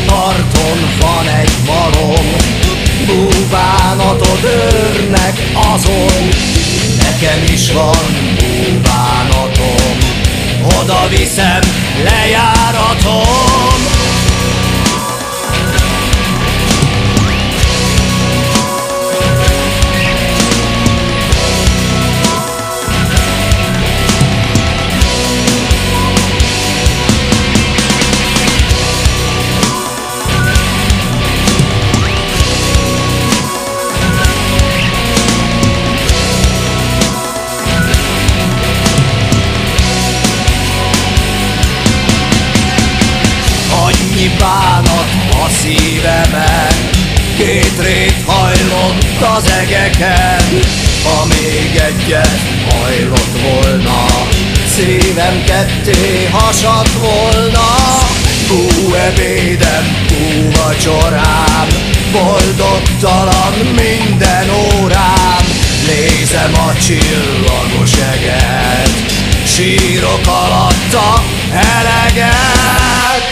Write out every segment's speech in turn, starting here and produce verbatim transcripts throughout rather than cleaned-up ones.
parton van egy malom, búbánatot őrnek azon. Nekem is van búbánatom, oda viszem lejáratom. Annyi bánat a szívemen, két rét hajlott az egeken. Ha még egyet hajlott volna, szívem ketté hasadt volna. Bú ebédem, bú vacsorám, boldogtalan minden órám. Nézem a csillagos eget, sírok alatta eleget.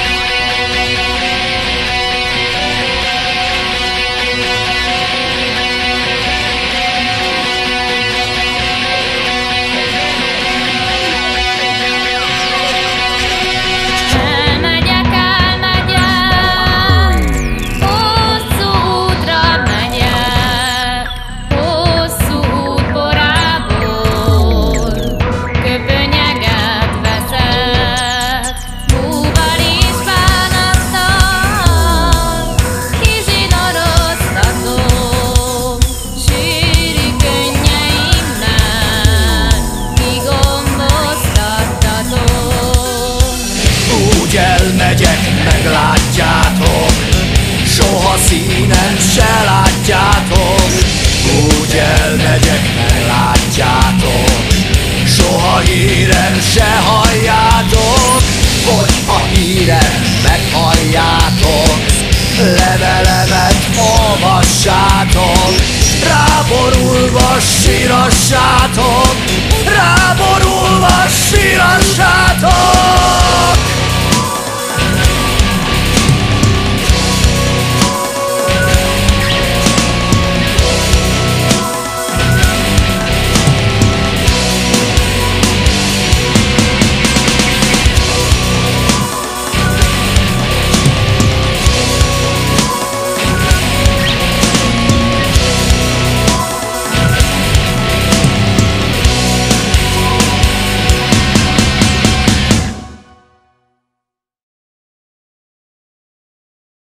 Elmegyek, meglátjátok, soha színem se látjátok. Úgy elmegyek, meglátjátok, soha hírem se halljátok. Hogyha hírem meghalljátok, levelemet olvassátok, ráborulva sírassátok.